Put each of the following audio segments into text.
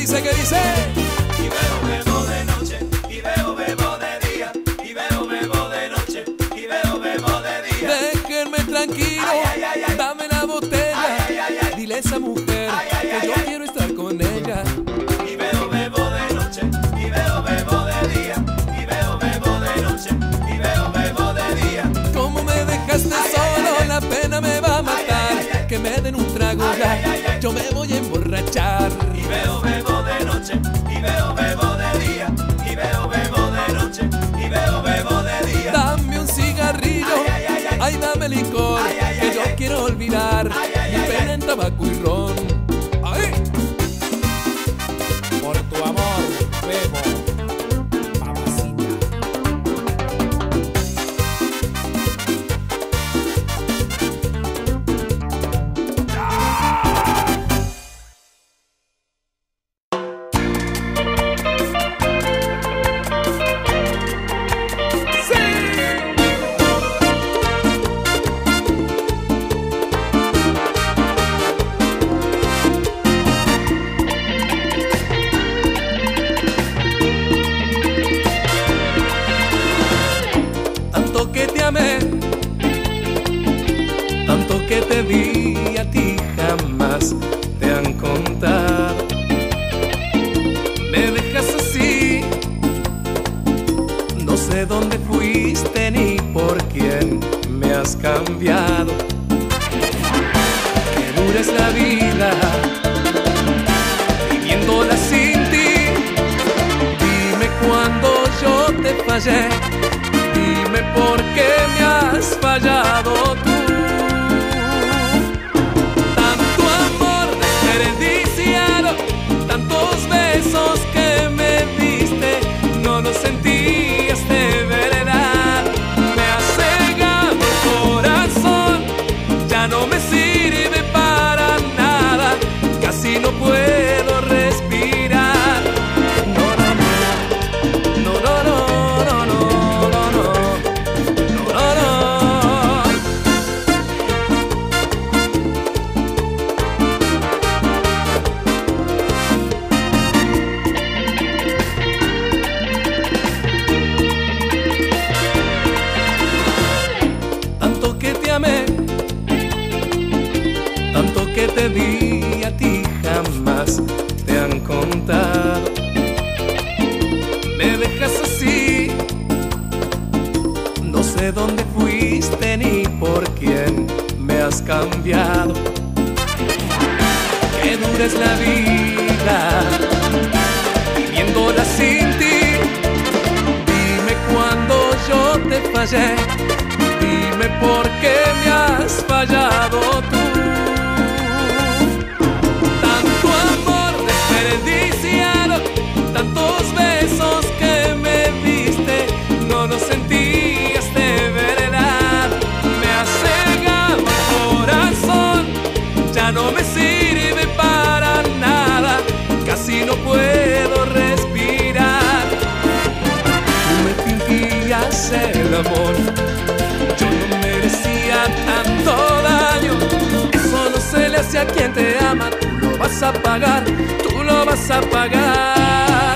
dice, ¿qué dice? Y bebo, bebo de noche, y bebo, bebo de día, y bebo, bebo de noche, y bebo, bebo de día. Déjenme tranquilo, dame la botella, dile a esa mujer que yo quiero estar con ella. Y bebo, bebo de noche, y bebo, bebo de día, y bebo, bebo de noche, y bebo, bebo de día. Como me dejaste solo, la pena me va a matar. Que me den un trago ya, yo me voy a emborrachar. Y bebo, bebo de noche, y bebo, bebo de día, y bebo, bebo de noche, y bebo, bebo de día. Dame un cigarrillo, ay dame licor, que yo quiero olvidar mi pena en tabaco y ron. ¡Ay! Por tu amor, bebo, mamacita. Tanto que te amé, tanto que te vi, a ti jamás te han contado. Me dejas así, no sé dónde fuiste ni por quién me has cambiado. Qué dura es la vida, viviéndola sin ti. Dime cuándo yo te fallé, dime por qué me has fallado tú. Tanto amor desperdiciado, tantos besos que me diste, no los sentías de verdad. Me has cegado el corazón, ya no me sirve para nada, casi no puedo respirar. No, no, no, no, no, no, no, no, no. Tanto que te amé, tanto que te vi, a ti jamás te han contado. Me dejas así, no sé dónde fuiste ni por quién me has cambiado. Qué dura es la vida, viviéndola sin ti. Dime cuándo yo te fallé, dime por qué me has fallado tú. Tanto amor desperdiciado, tantos besos que me diste, no los sentías de verdad. Me has cegado el corazón, ya no me sirve para nada, casi no puedo respirar. Tú me fingías el amor, yo no merecía tanto daño. Eso no se le hace a quien te ama, tú lo vas a pagar, tú lo vas a pagar.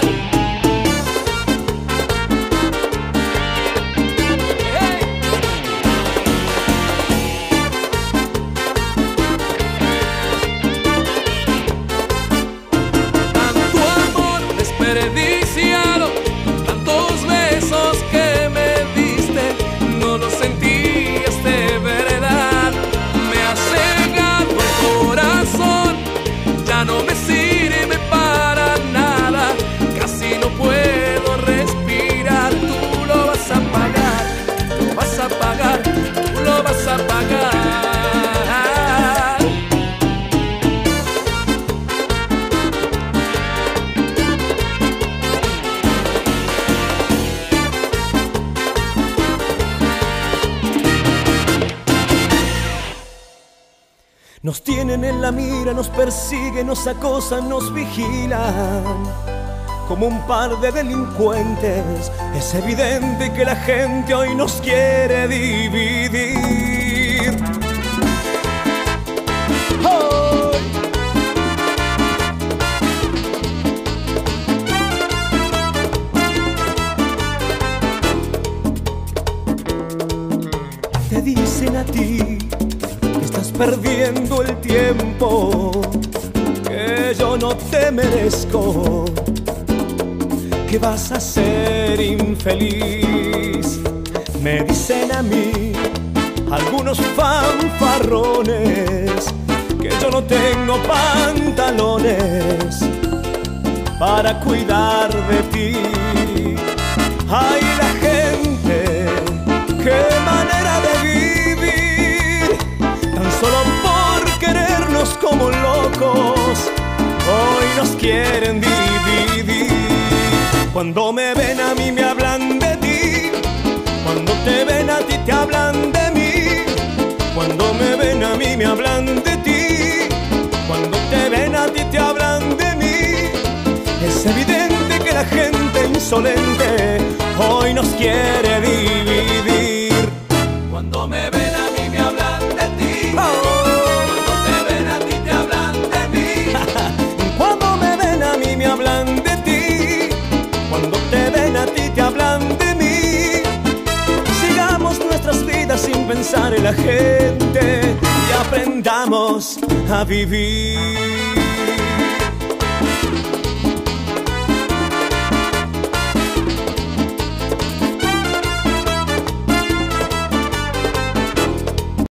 Tanto amor desperdiciado, tantos besos que me diste, no los sentías de verdad. Me has cegado el corazón, ya no me sirve para nada, casi no puedo respirar. Tú lo vas a pagar, lo vas a pagar, tú lo vas a pagar. Nos tienen en la mira, nos persiguen, nos acosan, nos vigilan como un par de delincuentes. Es evidente que la gente hoy nos quiere dividir. ¡Oh! para ti, que estás perdiendo el tiempo, que yo no te merezco, que vas a ser infeliz. Me dicen a mí algunos fanfarrones que yo no tengo pantalones para cuidar de ti. Ay, la gente, qué manera de vivir, tan solo por querernos como locos, hoy nos quieren dividir. Cuando me ven a mí me hablan de ti, cuando te ven a ti te hablan de mí, cuando me ven a mí me hablan de ti, cuando te ven a ti te hablan de mí. Es evidente que la gente insolente hoy nos quiere dividir. Cuando me ven a mí me hablan de ti, cuando te ven a ti te hablan de mí. Cuando me ven a mí me hablan de ti, cuando te ven a ti te hablan de mí. Sigamos nuestras vidas sin pensar en la gente y aprendamos a vivir.